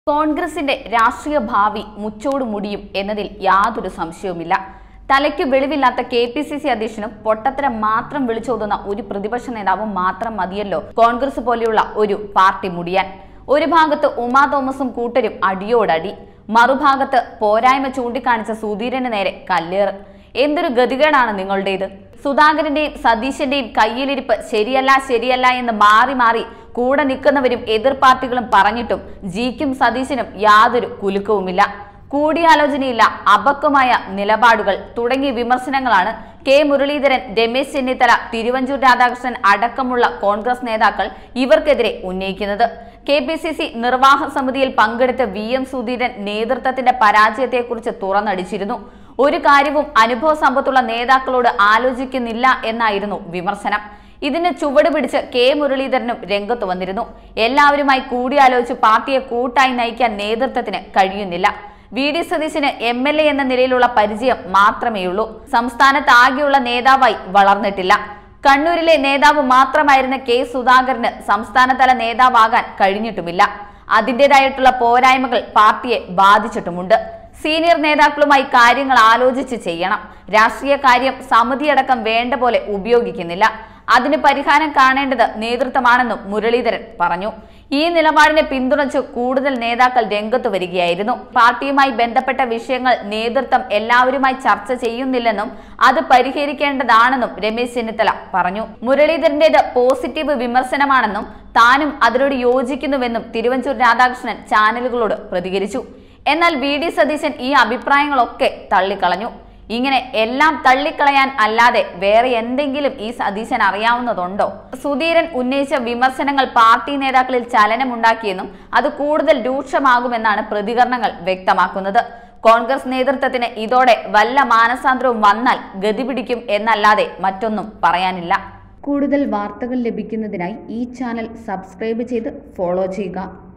കോൺഗ്രസിന്റെ രാഷ്ട്രീയ ഭാവി മുച്ചോട് മുടിയും എന്നതിൽ യാതൊരു സംശയവുമില്ല. തലയ്ക്ക് വെളിവില്ലാത്ത കെപിസിസി അധ്യക്ഷനും പൊട്ടത്തരം മാത്രം വിളിച്ചോതുന്ന ഒരു പ്രതിപക്ഷ നേതാവും മാത്രം മതിയല്ലോ കോൺഗ്രസ് പോലെയുള്ള ഒരു പാർട്ടി മുടിയാൻ. ഒരു ഭാഗത്ത് ഉമാ തോമസും കൂട്ടരും അടിയോടടി, മറുഭാഗത്ത് പോരായ്മ ചൂണ്ടിക്കാണിച്ച സുധീരന് നേരെ കല്ലേറ്. എന്തൊരു ഗതികേടാണ് നിങ്ങളുടേത്? സുധാകരന്റെയും സതീശന്റെയും കയ്യിലിരിപ്പ് ശരിയല്ല എന്ന് മാറി മാറി കൂടെ നിൽക്കുന്നവരും എതിർ പാർട്ടികളും പറഞ്ഞിട്ടും ജിക്കും സതീശനും യാതൊരു കുലുക്കവുമില്ല. കൂടിയാലോചനയില്ല, അപക്വമായ നിലപാടുകൾ തുടങ്ങിയ വിമർശനങ്ങളാണ് കെ മുരളീധരൻ, രമേശ് ചെന്നിത്തല, തിരുവഞ്ചൂർ രാധാകൃഷ്ണൻ അടക്കമുള്ള കോൺഗ്രസ് നേതാക്കൾ ഇവർക്കെതിരെ ഉന്നയിക്കുന്നത്. കെപിസിസി നിർവാഹക സമിതിയിൽ പങ്കെടുത്ത VM സുധീരൻ നേതൃത്വത്തിന്റെ പരാജയത്തെക്കുറിച്ച് തുറന്നടിച്ചിരുന്നു. ഒരു കാര്യവും അനുഭവ സമ്പത്തുള്ള നേതാക്കളോട് ആലോചിക്കുന്നില്ല എന്നായിരുന്നു വിമർശനം. ഇതിന് ചുവട് പിടിച്ച് കെ മുരളീധരനും രംഗത്ത് വന്നിരുന്നു. എല്ലാവരുമായി കൂടിയാലോചിച്ച് പാർട്ടിയെ കൂട്ടായി നയിക്കാൻ നേതൃത്വത്തിന് കഴിയുന്നില്ല. VD സതീശന് MLA എന്ന നിലയിലുള്ള പരിചയം മാത്രമേയുള്ളൂ. സംസ്ഥാനത്ത് ആകെയുള്ള നേതാവായി വളർന്നിട്ടില്ല. കണ്ണൂരിലെ നേതാവ് മാത്രമായിരുന്ന കെ സുധാകരന് സംസ്ഥാനതല നേതാവാകാൻ കഴിഞ്ഞിട്ടുമില്ല. അതിൻ്റെതായിട്ടുള്ള പോരായ്മകൾ പാർട്ടിയെ ബാധിച്ചിട്ടുമുണ്ട്. സീനിയർ നേതാക്കളുമായി കാര്യങ്ങൾ ആലോചിച്ച് ചെയ്യണം. രാഷ്ട്രീയ കാര്യം സമിതിയടക്കം വേണ്ട പോലെ ഉപയോഗിക്കുന്നില്ല. അതിന് പരിഹാരം കാണേണ്ടത് നേതൃത്വമാണെന്നും മുരളീധരൻ പറഞ്ഞു. ഈ നിലപാടിനെ പിന്തുണച്ച് കൂടുതൽ നേതാക്കൾ രംഗത്ത് വരികയായിരുന്നു. പാർട്ടിയുമായി ബന്ധപ്പെട്ട വിഷയങ്ങൾ നേതൃത്വം എല്ലാവരുമായി ചർച്ച ചെയ്യുന്നില്ലെന്നും അത് പരിഹരിക്കേണ്ടതാണെന്നും രമേശ് ചെന്നിത്തല പറഞ്ഞു. മുരളീധരന്റേത് പോസിറ്റീവ് വിമർശനമാണെന്നും താനും അതിനോട് യോജിക്കുന്നുവെന്നും തിരുവഞ്ചൂർ രാധാകൃഷ്ണൻ ചാനലുകളോട് പ്രതികരിച്ചു. എന്നാൽ VD സതീശൻ ഈ അഭിപ്രായങ്ങളൊക്കെ തള്ളിക്കളഞ്ഞു. ഇങ്ങനെ എല്ലാം തള്ളിക്കളയാൻ അല്ലാതെ വേറെ എന്തെങ്കിലും ഈ സതീശൻ അറിയാവുന്നതുണ്ടോ? സുധീരൻ ഉന്നയിച്ച വിമർശനങ്ങൾ പാർട്ടി നേതാക്കളിൽ ചലനമുണ്ടാക്കിയെന്നും അത് കൂടുതൽ രൂക്ഷമാകുമെന്നാണ് പ്രതികരണങ്ങൾ വ്യക്തമാക്കുന്നത്. കോൺഗ്രസ് നേതൃത്വത്തിന് ഇതോടെ വല്ല മാനസാന്തരവും വന്നാൽ ഗതിപിടിക്കും എന്നല്ലാതെ മറ്റൊന്നും പറയാനില്ല. കൂടുതൽ വാർത്തകൾ ലഭിക്കുന്നതിനായി ഈ ചാനൽ സബ്സ്ക്രൈബ് ചെയ്ത് ഫോളോ ചെയ്യുക.